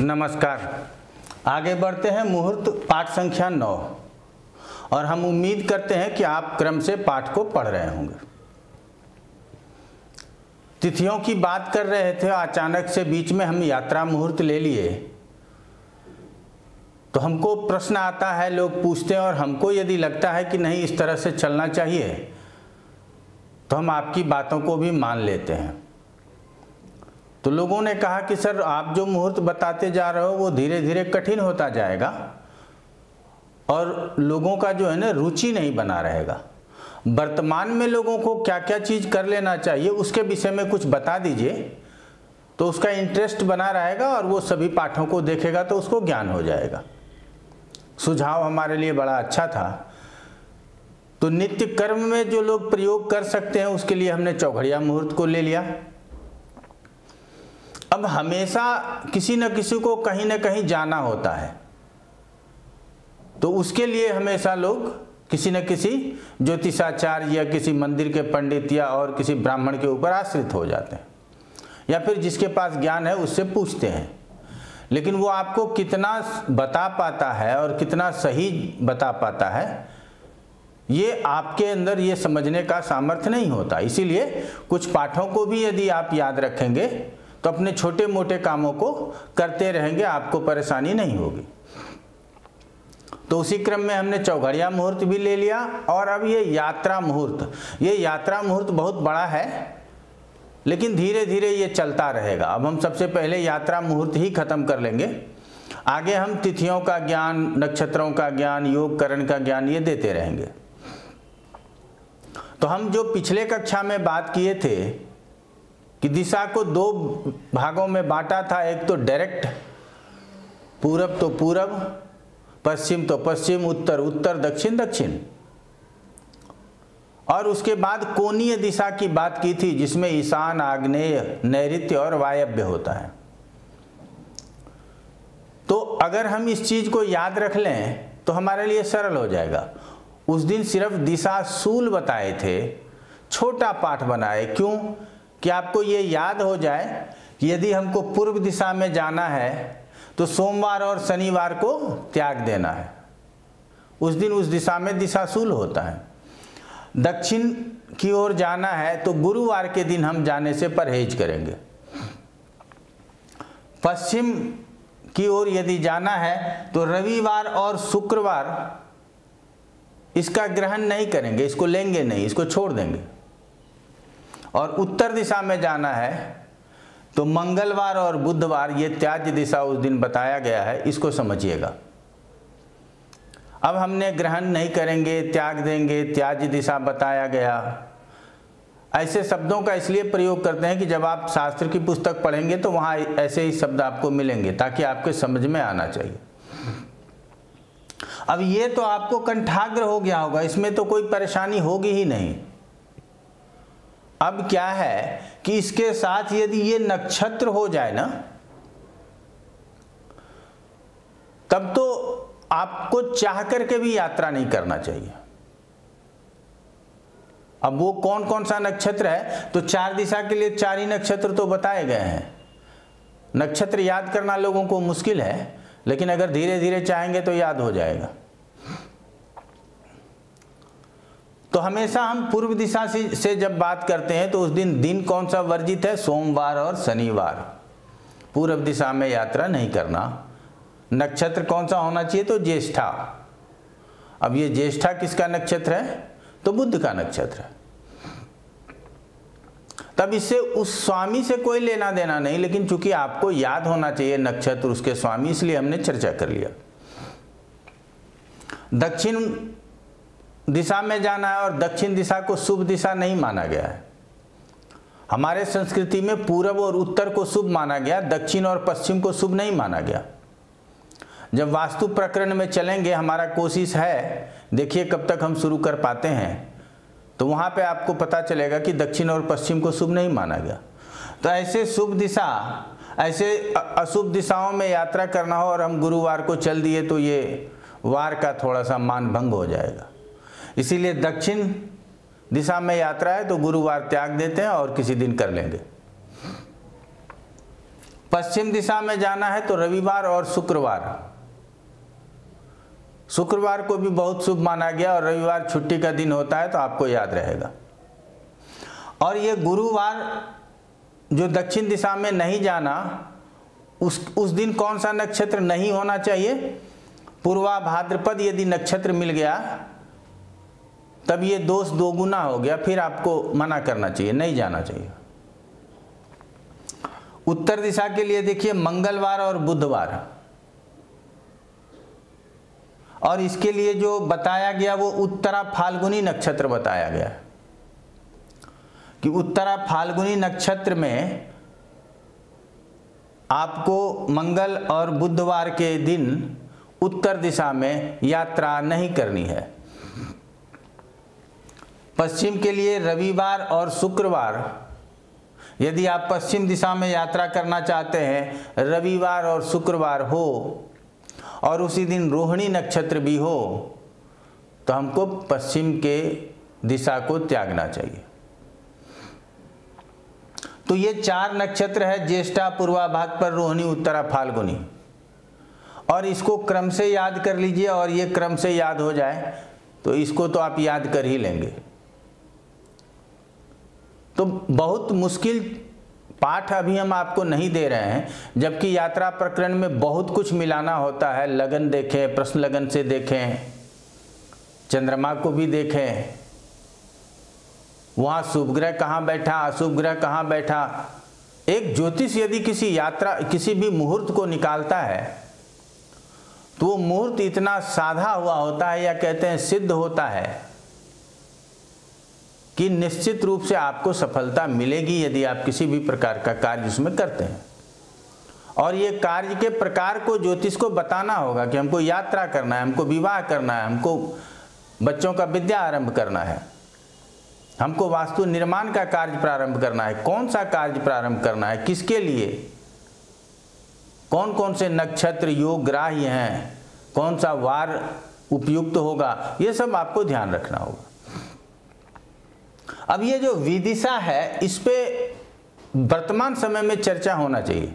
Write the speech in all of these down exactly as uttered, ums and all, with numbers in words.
नमस्कार। आगे बढ़ते हैं मुहूर्त पाठ संख्या नौ और हम उम्मीद करते हैं कि आप क्रम से पाठ को पढ़ रहे होंगे। तिथियों की बात कर रहे थे, अचानक से बीच में हम यात्रा मुहूर्त ले लिए तो हमको प्रश्न आता है, लोग पूछते हैं और हमको यदि लगता है कि नहीं इस तरह से चलना चाहिए तो हम आपकी बातों को भी मान लेते हैं। तो लोगों ने कहा कि सर आप जो मुहूर्त बताते जा रहे हो वो धीरे धीरे कठिन होता जाएगा और लोगों का जो है ना रुचि नहीं बना रहेगा। वर्तमान में लोगों को क्या क्या चीज़ कर लेना चाहिए उसके विषय में कुछ बता दीजिए तो उसका इंटरेस्ट बना रहेगा और वो सभी पाठों को देखेगा तो उसको ज्ञान हो जाएगा। सुझाव हमारे लिए बड़ा अच्छा था। तो नित्य कर्म में जो लोग प्रयोग कर सकते हैं उसके लिए हमने चौघड़िया मुहूर्त को ले लिया। अब हमेशा किसी न किसी को कहीं न कहीं जाना होता है तो उसके लिए हमेशा लोग किसी न किसी ज्योतिषाचार्य या किसी मंदिर के पंडित या और किसी ब्राह्मण के ऊपर आश्रित हो जाते हैं या फिर जिसके पास ज्ञान है उससे पूछते हैं। लेकिन वो आपको कितना बता पाता है और कितना सही बता पाता है ये आपके अंदर ये समझने का सामर्थ्य नहीं होता। इसीलिए कुछ पाठों को भी यदि आप याद रखेंगे तो अपने छोटे मोटे कामों को करते रहेंगे, आपको परेशानी नहीं होगी। तो उसी क्रम में हमने चौघड़िया मुहूर्त भी ले लिया और अब ये यात्रा मुहूर्त ये यात्रा मुहूर्त बहुत बड़ा है लेकिन धीरे धीरे ये चलता रहेगा। अब हम सबसे पहले यात्रा मुहूर्त ही खत्म कर लेंगे, आगे हम तिथियों का ज्ञान, नक्षत्रों का ज्ञान, योग करण का ज्ञान ये देते रहेंगे। तो हम जो पिछले कक्षा में बात किए थे कि दिशा को दो भागों में बांटा था, एक तो डायरेक्ट पूरब तो पूरब, पश्चिम तो पश्चिम, उत्तर उत्तर, दक्षिण दक्षिण, और उसके बाद कोणीय दिशा की बात की थी जिसमें ईशान, आग्नेय, नैऋत्य और वायव्य होता है। तो अगर हम इस चीज को याद रख लें तो हमारे लिए सरल हो जाएगा। उस दिन सिर्फ दिशा शूल बताए थे, छोटा पाठ बनाए, क्यों कि आपको ये याद हो जाए कि यदि हमको पूर्व दिशा में जाना है तो सोमवार और शनिवार को त्याग देना है। उस दिन उस दिशा में दिशाशूल होता है। दक्षिण की ओर जाना है तो गुरुवार के दिन हम जाने से परहेज करेंगे। पश्चिम की ओर यदि जाना है तो रविवार और शुक्रवार इसका ग्रहण नहीं करेंगे, इसको लेंगे नहीं, इसको छोड़ देंगे। और उत्तर दिशा में जाना है तो मंगलवार और बुधवार ये त्याज्य दिशा उस दिन बताया गया है, इसको समझिएगा। अब हमने ग्रहण नहीं करेंगे, त्याग देंगे, त्याज्य दिशा बताया गया। ऐसे शब्दों का इसलिए प्रयोग करते हैं कि जब आप शास्त्र की पुस्तक पढ़ेंगे तो वहाँ ऐसे ही शब्द आपको मिलेंगे ताकि आपके समझ में आना चाहिए। अब ये तो आपको कंठाग्र हो गया होगा, इसमें तो कोई परेशानी होगी ही नहीं। अब क्या है कि इसके साथ यदि ये नक्षत्र हो जाए ना तब तो आपको चाह करके भी यात्रा नहीं करना चाहिए। अब वो कौन कौन सा नक्षत्र है तो चार दिशा के लिए चार ही नक्षत्र तो बताए गए हैं। नक्षत्र याद करना लोगों को मुश्किल है लेकिन अगर धीरे धीरे चाहेंगे तो याद हो जाएगा। तो हमेशा हम पूर्व दिशा से जब बात करते हैं तो उस दिन दिन कौन सा वर्जित है, सोमवार और शनिवार। पूर्व दिशा में यात्रा नहीं करना। नक्षत्र कौन सा होना चाहिए तो ज्येष्ठा। अब ये ज्येष्ठा किसका नक्षत्र है तो बुध का नक्षत्र है। तब इससे उस स्वामी से कोई लेना देना नहीं, लेकिन चूंकि आपको याद होना चाहिए नक्षत्र उसके स्वामी, इसलिए हमने चर्चा कर लिया। दक्षिण दिशा में जाना है और दक्षिण दिशा को शुभ दिशा नहीं माना गया है। हमारे संस्कृति में पूरब और उत्तर को शुभ माना गया, दक्षिण और पश्चिम को शुभ नहीं माना गया। जब वास्तु प्रकरण में चलेंगे, हमारा कोशिश है, देखिए कब तक हम शुरू कर पाते हैं, तो वहाँ पे आपको पता चलेगा कि दक्षिण और पश्चिम को शुभ नहीं माना गया। तो ऐसे शुभ दिशा, ऐसे अशुभ दिशाओं में यात्रा करना हो और हम गुरुवार को चल दिए तो ये वार का थोड़ा सा मान भंग हो जाएगा। इसीलिए दक्षिण दिशा में यात्रा है तो गुरुवार त्याग देते हैं और किसी दिन कर लेंगे। पश्चिम दिशा में जाना है तो रविवार और शुक्रवार, शुक्रवार को भी बहुत शुभ माना गया और रविवार छुट्टी का दिन होता है तो आपको याद रहेगा। और ये गुरुवार जो दक्षिण दिशा में नहीं जाना, उस उस दिन कौन सा नक्षत्र नहीं होना चाहिए? पूर्वा भाद्रपद यदि नक्षत्र मिल गया तब ये दोष दोगुना हो गया, फिर आपको मना करना चाहिए, नहीं जाना चाहिए। उत्तर दिशा के लिए देखिए मंगलवार और बुधवार, और इसके लिए जो बताया गया वो उत्तरा फाल्गुनी नक्षत्र बताया गया कि उत्तरा फाल्गुनी नक्षत्र में आपको मंगल और बुधवार के दिन उत्तर दिशा में यात्रा नहीं करनी है। पश्चिम के लिए रविवार और शुक्रवार, यदि आप पश्चिम दिशा में यात्रा करना चाहते हैं, रविवार और शुक्रवार हो और उसी दिन रोहिणी नक्षत्र भी हो, तो हमको पश्चिम के दिशा को त्यागना चाहिए। तो ये चार नक्षत्र है, ज्येष्ठा, पूर्वा भाद्रपद, रोहिणी, उत्तरा, फाल्गुनी, और इसको क्रम से याद कर लीजिए। और ये क्रम से याद हो जाए तो इसको तो आप याद कर ही लेंगे। तो बहुत मुश्किल पाठ अभी हम आपको नहीं दे रहे हैं, जबकि यात्रा प्रकरण में बहुत कुछ मिलाना होता है। लगन देखें, प्रश्न लगन से देखें, चंद्रमा को भी देखें, वहाँ शुभ ग्रह कहाँ बैठा, अशुभ ग्रह कहाँ बैठा। एक ज्योतिष यदि किसी यात्रा किसी भी मुहूर्त को निकालता है तो वो मुहूर्त इतना साधा हुआ होता है, या कहते हैं सिद्ध होता है, कि निश्चित रूप से आपको सफलता मिलेगी यदि आप किसी भी प्रकार का कार्य उसमें करते हैं। और ये कार्य के प्रकार को ज्योतिष को बताना होगा कि हमको यात्रा करना है, हमको विवाह करना है, हमको बच्चों का विद्या आरंभ करना है, हमको वास्तु निर्माण का कार्य प्रारंभ करना है, कौन सा कार्य प्रारंभ करना है, किसके लिए, कौन कौन से नक्षत्र योग ग्राह्य हैं, कौन सा वार उपयुक्त होगा, ये सब आपको ध्यान रखना होगा। अब ये जो विदिशा है, इस पे वर्तमान समय में चर्चा होना चाहिए,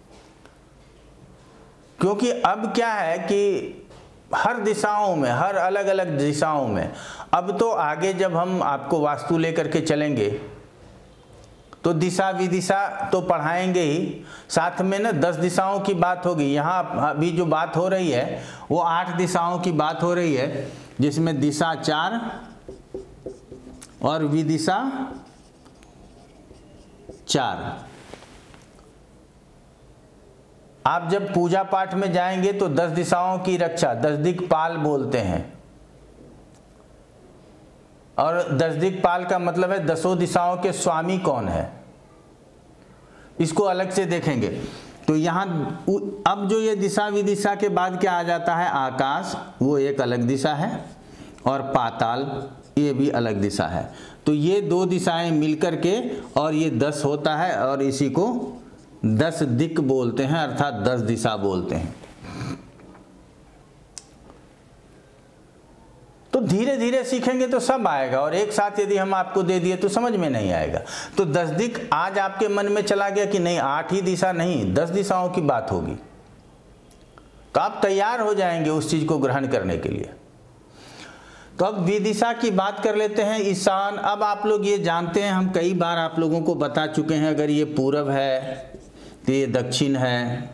क्योंकि अब क्या है कि हर दिशाओं में, हर अलग अलग दिशाओं में, अब तो आगे जब हम आपको वास्तु लेकर के चलेंगे तो दिशा विदिशा तो पढ़ाएंगे ही, साथ में ना दस दिशाओं की बात होगी। यहाँ अभी जो बात हो रही है वो आठ दिशाओं की बात हो रही है, जिसमें दिशा चार और विदिशा चार। आप जब पूजा पाठ में जाएंगे तो दस दिशाओं की रक्षा दस दिक्पाल बोलते हैं, और दस दिक्पाल का मतलब है दसों दिशाओं के स्वामी कौन है, इसको अलग से देखेंगे। तो यहाँ अब जो ये दिशा विदिशा के बाद क्या आ जाता है, आकाश, वो एक अलग दिशा है, और पाताल ये भी अलग दिशा है। तो ये दो दिशाएं मिलकर के और ये दस होता है, और इसी को दस दिक् बोलते हैं, अर्थात दस दिशा बोलते हैं। तो धीरे धीरे सीखेंगे तो सब आएगा, और एक साथ यदि हम आपको दे दिए तो समझ में नहीं आएगा। तो दस दिक् आज आपके मन में चला गया कि नहीं, आठ ही दिशा नहीं, दस दिशाओं की बात होगी, तो आप तैयार हो जाएंगे उस चीज को ग्रहण करने के लिए। तो अब विदिशा की बात कर लेते हैं, ईशान। अब आप लोग ये जानते हैं, हम कई बार आप लोगों को बता चुके हैं, अगर ये पूरब है तो ये दक्षिण है,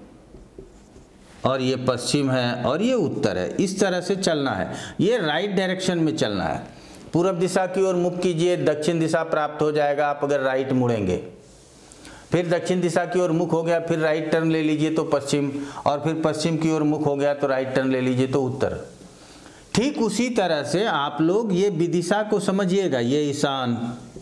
और ये पश्चिम है, और ये उत्तर है। इस तरह से चलना है, ये राइट डायरेक्शन में चलना है। पूरब दिशा की ओर मुख कीजिए, दक्षिण दिशा प्राप्त हो जाएगा आप अगर राइट मुड़ेंगे। फिर दक्षिण दिशा की ओर मुख हो गया, फिर राइट टर्न ले लीजिए तो पश्चिम, और फिर पश्चिम की ओर मुख हो गया तो राइट टर्न ले लीजिए तो उत्तर। ठीक उसी तरह से आप लोग ये विदिशा को समझिएगा, ये ईशान,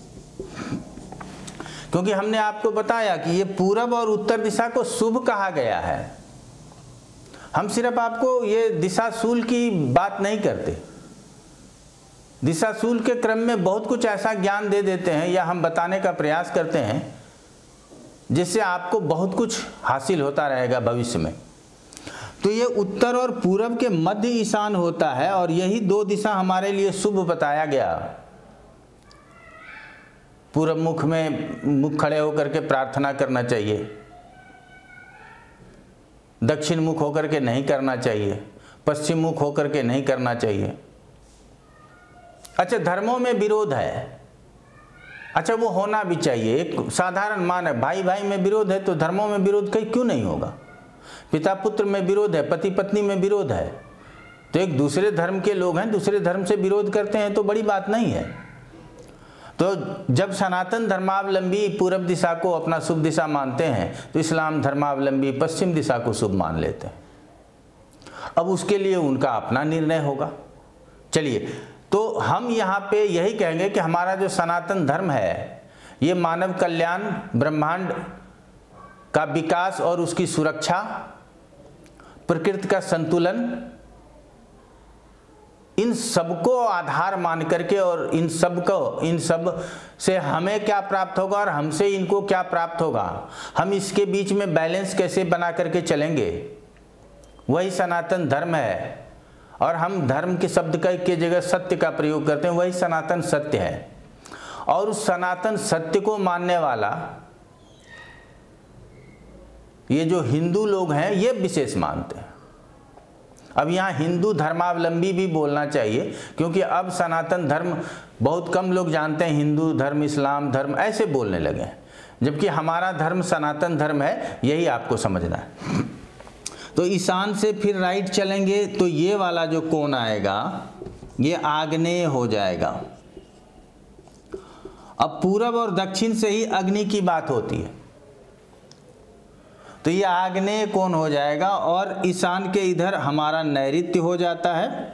क्योंकि हमने आपको बताया कि ये पूरब और उत्तर दिशा को शुभ कहा गया है। हम सिर्फ आपको ये दिशाशूल की बात नहीं करते, दिशाशूल के क्रम में बहुत कुछ ऐसा ज्ञान दे देते हैं या हम बताने का प्रयास करते हैं जिससे आपको बहुत कुछ हासिल होता रहेगा भविष्य में। तो ये उत्तर और पूरब के मध्य ईशान होता है, और यही दो दिशा हमारे लिए शुभ बताया गया। पूरब मुख में मुख खड़े होकर के प्रार्थना करना चाहिए, दक्षिण मुख होकर के नहीं करना चाहिए, पश्चिम मुख होकर के नहीं करना चाहिए। अच्छा, धर्मों में विरोध है, अच्छा वो होना भी चाहिए, एक साधारण मान है, भाई भाई में विरोध है तो धर्मों में विरोध कहीं क्यों नहीं होगा। पिता पुत्र में विरोध है, पति पत्नी में विरोध है, तो एक दूसरे धर्म के लोग हैं, दूसरे धर्म से विरोध करते हैं तो बड़ी बात नहीं है। तो जब सनातन धर्मावलंबी पूर्व दिशा को अपना शुभ दिशा मानते हैं तो इस्लाम धर्मावलंबी पश्चिम दिशा को शुभ मान लेते हैं। अब उसके लिए उनका अपना निर्णय होगा। चलिए, तो हम यहाँ पे यही कहेंगे कि हमारा जो सनातन धर्म है ये मानव कल्याण, ब्रह्मांड का विकास और उसकी सुरक्षा, प्रकृति का संतुलन, इन सबको आधार मान करके और इन सब को इन सब से हमें क्या प्राप्त होगा और हमसे इनको क्या प्राप्त होगा, हम इसके बीच में बैलेंस कैसे बना करके चलेंगे, वही सनातन धर्म है। और हम धर्म के शब्द का के जगह सत्य का प्रयोग करते हैं, वही सनातन सत्य है। और उस सनातन सत्य को मानने वाला ये जो हिंदू लोग हैं ये विशेष मानते हैं। अब यहाँ हिंदू धर्मावलंबी भी बोलना चाहिए, क्योंकि अब सनातन धर्म बहुत कम लोग जानते हैं, हिंदू धर्म, इस्लाम धर्म ऐसे बोलने लगे हैं, जबकि हमारा धर्म सनातन धर्म है, यही आपको समझना है। तो ईशान से फिर राइट चलेंगे तो ये वाला जो कोण आएगा ये आग्नेय हो जाएगा। अब पूरब और दक्षिण से ही अग्नि की बात होती है, तो ये आग्नेय कोण हो जाएगा और ईशान के इधर हमारा नैऋत्य हो जाता है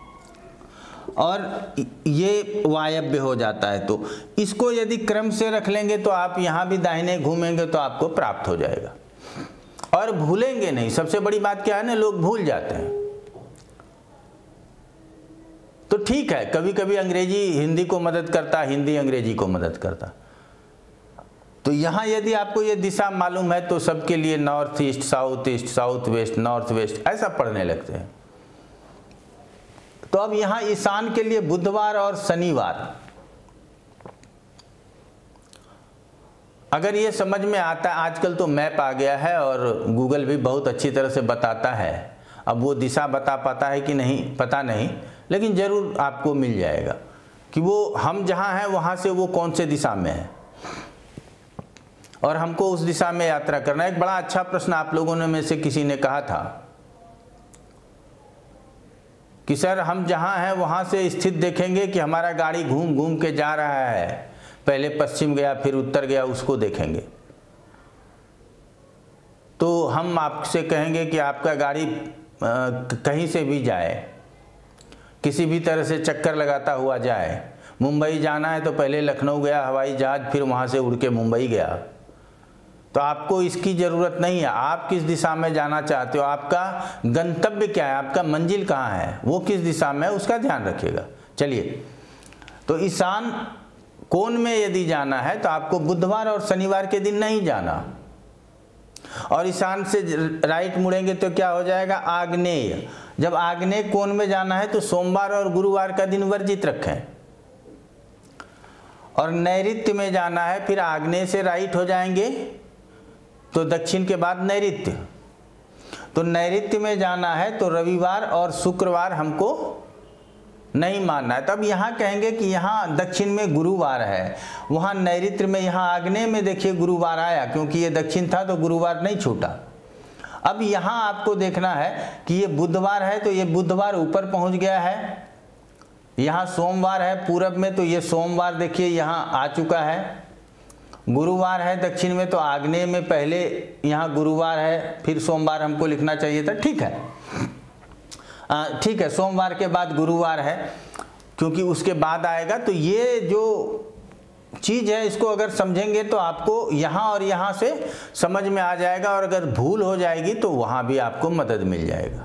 और ये वायव्य हो जाता है। तो इसको यदि क्रम से रख लेंगे तो आप यहाँ भी दाहिने घूमेंगे तो आपको प्राप्त हो जाएगा और भूलेंगे नहीं। सबसे बड़ी बात क्या है ना, लोग भूल जाते हैं। तो ठीक है, कभी कभी अंग्रेजी हिंदी को मदद करता, हिंदी अंग्रेजी को मदद करता। तो यहाँ यदि आपको ये दिशा मालूम है तो सबके लिए north east, south east, south west, north west ऐसा पढ़ने लगते हैं। तो अब यहाँ ईशान के लिए बुधवार और शनिवार, अगर ये समझ में आता है, आजकल तो मैप आ गया है और गूगल भी बहुत अच्छी तरह से बताता है। अब वो दिशा बता पाता है कि नहीं पता नहीं, लेकिन ज़रूर आपको मिल जाएगा कि वो हम जहाँ हैं वहाँ से वो कौन से दिशा में है और हमको उस दिशा में यात्रा करना। एक बड़ा अच्छा प्रश्न आप लोगों ने में से किसी ने कहा था कि सर हम जहाँ हैं वहाँ से स्थित देखेंगे कि हमारा गाड़ी घूम घूम के जा रहा है, पहले पश्चिम गया फिर उत्तर गया, उसको देखेंगे। तो हम आपसे कहेंगे कि आपका गाड़ी कहीं से भी जाए, किसी भी तरह से चक्कर लगाता हुआ जाए, मुंबई जाना है तो पहले लखनऊ गया हवाई जहाज, फिर वहाँ से उड़ के मुंबई गया, तो आपको इसकी ज़रूरत नहीं है। आप किस दिशा में जाना चाहते हो, आपका गंतव्य क्या है, आपका मंजिल कहाँ है, वो किस दिशा में है, उसका ध्यान रखिएगा। चलिए, तो ईशान कोण में यदि जाना है तो आपको बुधवार और शनिवार के दिन नहीं जाना, और ईशान से राइट मुड़ेंगे तो क्या हो जाएगा, आग्नेय। जब आग्नेय कोण में जाना है तो सोमवार और गुरुवार का दिन वर्जित रखें, और नैऋत्य में जाना है फिर आग्नेय से राइट हो जाएंगे तो दक्षिण के बाद नैऋत्य। तो नैऋत्य में जाना है तो रविवार और शुक्रवार हमको नहीं मानना है। तब यहाँ कहेंगे कि यहाँ दक्षिण में गुरुवार है, वहाँ नैऋत्य में, यहाँ आग्नेय में देखिए गुरुवार आया, क्योंकि ये दक्षिण था तो गुरुवार नहीं छूटा। अब यहाँ आपको देखना है कि ये बुधवार है तो ये बुधवार ऊपर पहुँच गया है, यहाँ सोमवार है पूरब में तो ये सोमवार देखिए यहाँ आ चुका है, गुरुवार है दक्षिण में तो आग्नेय में पहले यहाँ गुरुवार है, फिर सोमवार हमको लिखना चाहिए था। ठीक है, ठीक है, सोमवार के बाद गुरुवार है क्योंकि उसके बाद आएगा। तो ये जो चीज़ है इसको अगर समझेंगे तो आपको यहाँ और यहाँ से समझ में आ जाएगा, और अगर भूल हो जाएगी तो वहाँ भी आपको मदद मिल जाएगा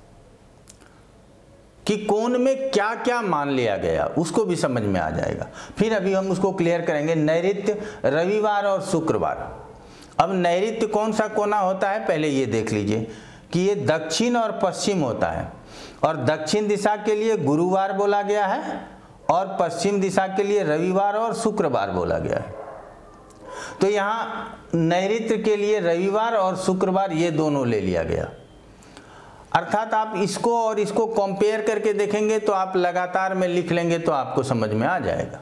कि कोण में क्या क्या मान लिया गया, उसको भी समझ में आ जाएगा। फिर अभी हम उसको क्लियर करेंगे। नैऋत्य रविवार और शुक्रवार। अब नैऋत्य कौन सा कोना होता है, पहले ये देख लीजिए कि ये दक्षिण और पश्चिम होता है, और दक्षिण दिशा के लिए गुरुवार बोला गया है और पश्चिम दिशा के लिए रविवार और शुक्रवार बोला गया है। तो यहाँ नैऋत्य के लिए रविवार और शुक्रवार ये दोनों ले लिया गया। अर्थात आप इसको और इसको कंपेयर करके देखेंगे तो आप लगातार में लिख लेंगे तो आपको समझ में आ जाएगा।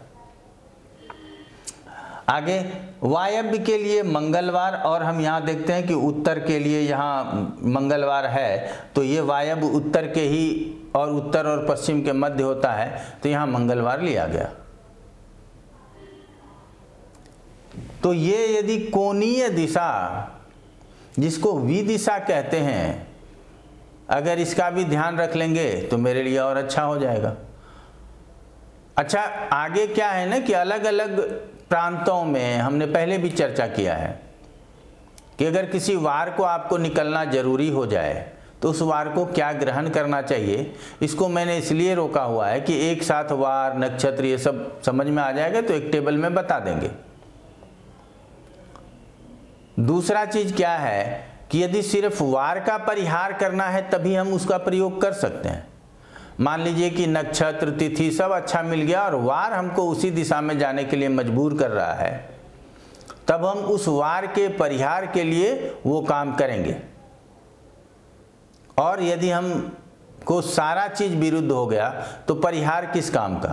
आगे वायव्य के लिए मंगलवार, और हम यहाँ देखते हैं कि उत्तर के लिए यहाँ मंगलवार है, तो ये वायव्य उत्तर के ही और उत्तर और पश्चिम के मध्य होता है, तो यहाँ मंगलवार लिया गया। तो ये यदि कोणीय दिशा, जिसको विदिशा कहते हैं, अगर इसका भी ध्यान रख लेंगे तो मेरे लिए और अच्छा हो जाएगा। अच्छा, आगे क्या है ना कि अलग अलग प्रांतों में हमने पहले भी चर्चा किया है कि अगर किसी वार को आपको निकलना जरूरी हो जाए तो उस वार को क्या ग्रहण करना चाहिए, इसको मैंने इसलिए रोका हुआ है कि एक साथ वार, नक्षत्र ये सब समझ में आ जाएगा तो एक टेबल में बता देंगे। दूसरा चीज क्या है कि यदि सिर्फ वार का परिहार करना है तभी हम उसका प्रयोग कर सकते हैं। मान लीजिए कि नक्षत्र, तिथि सब अच्छा मिल गया और वार हमको उसी दिशा में जाने के लिए मजबूर कर रहा है, तब हम उस वार के परिहार के लिए वो काम करेंगे। और यदि हम को सारा चीज विरुद्ध हो गया तो परिहार किस काम का।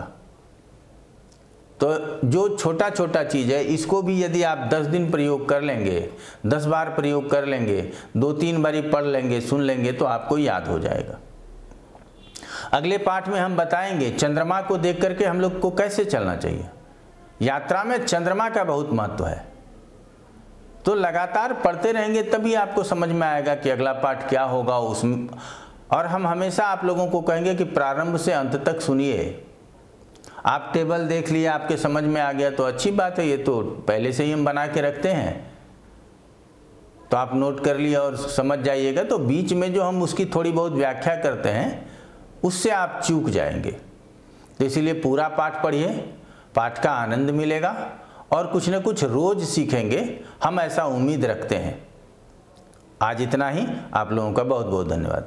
तो जो छोटा छोटा चीज है इसको भी यदि आप दस दिन प्रयोग कर लेंगे, दस बार प्रयोग कर लेंगे, दो तीन बारी पढ़ लेंगे, सुन लेंगे तो आपको याद हो जाएगा। अगले पाठ में हम बताएंगे चंद्रमा को देख करके हम लोग को कैसे चलना चाहिए। यात्रा में चंद्रमा का बहुत महत्व है, तो लगातार पढ़ते रहेंगे तभी आपको समझ में आएगा कि अगला पाठ क्या होगा उसमें। और हम हमेशा आप लोगों को कहेंगे कि प्रारंभ से अंत तक सुनिए। आप टेबल देख लिए, आपके समझ में आ गया तो अच्छी बात है, ये तो पहले से ही हम बना के रखते हैं, तो आप नोट कर लिए और समझ जाइएगा। तो बीच में जो हम उसकी थोड़ी बहुत व्याख्या करते हैं उससे आप चूक जाएंगे। तो इसीलिए पूरा पाठ पढ़िए, पाठ का आनंद मिलेगा और कुछ न कुछ रोज सीखेंगे, हम ऐसा उम्मीद रखते हैं। आज इतना ही। आप लोगों का बहुत बहुत धन्यवाद।